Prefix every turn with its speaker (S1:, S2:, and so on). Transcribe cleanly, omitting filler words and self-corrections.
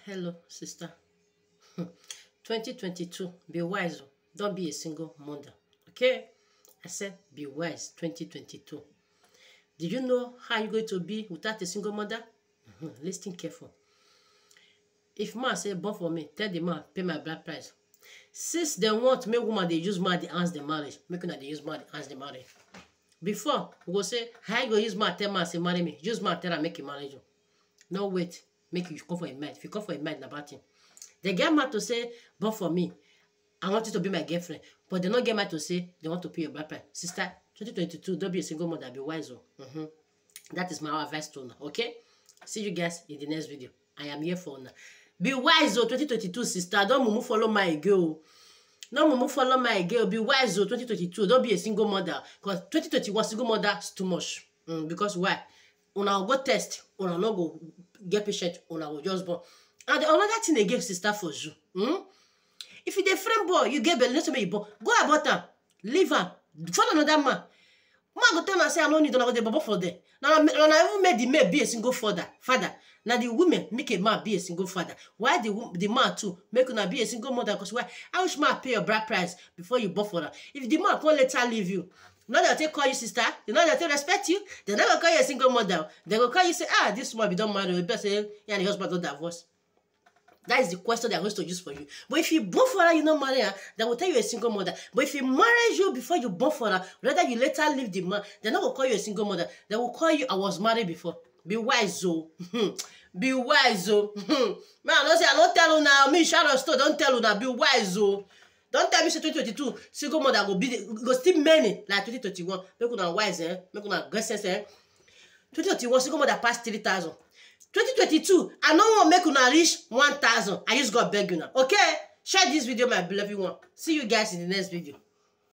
S1: Hello, sister. 2022, be wise. Don't be a single mother. Okay? I said, be wise. 2022. Did you know how you're going to be without a single mother? Listen careful. If man say, born for me, tell the man, pay my blood price. Since they want to make woman, they use man, they answer the marriage. Make they use man, they answer the marriage. Before, we go say, how you go use man, tell man, say, marry me. Use man, tell her, make you marriage. No, wait. Make you come for a man. If you come for a man, about him. They get mad to say, born for me. I want you to be my girlfriend. But they don't get mad to say, they want to pay your blood price. Sister, 2022, don't be a single mother, be wise. That is my advice to now, okay? See you guys in the next video. I am here for now. Be wise, 2022, sister. Don't mumu follow my girl. No mumu follow my girl. Be wise, 2022. Don't be a single mother. Because 2021, single mother is too much. Because why? Una go test. Una no go get patient. Una go just born. And another thing they give sister for you. If you the friend boy, you get belly, not to make you born. Go about her. Leave her. Follow another man. Man go tell her say I don't need to go the baba for them. Now I even made the man be a single father. Now the women make a man be a single father. Why the man too make una be a single mother? Because why? I wish man pay your bride price before you born for her. If the man can't let her leave you, now they'll call you sister. They know they'll respect you. They never call you a single mother. They will call you say, this woman be don't marry. We better say, yeah, the husband don't divorce. That is the question they are going to use for you. But if you born for her, you not marry her, they will tell you a single mother. But if you marry you before you born for her, rather you later leave the man, they're not going to call you a single mother. They will call you, I was married before. Be wise, oh. Be wise, oh. Man, I don't tell you now. Me, Sharon Stone, don't tell you now. Be wise, oh. Don't tell me say 2022 single mother go still many like 2021. Make una wise, make una get sense, 2021 single mother pass 3,000. 2022, I no want make una reach 1,000. I just got beg you now. Okay? Share this video, my beloved one. See you guys in the next video.